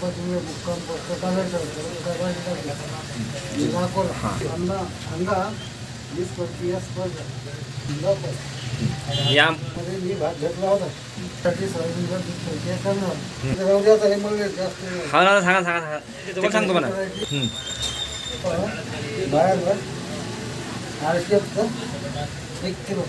तुम्ही मुक्काम पोस्ट करायचं दाखवलं अंगा 20-25 या मध्ये मी भाग घेतला होता त्याची सोयाबीनला हे करणार रवद्याचा हे मला जास्त हा ना सांगा सांगा सांगा ते तुम्हाला सांगतो म्हणा बाहेर RCF 1 किलो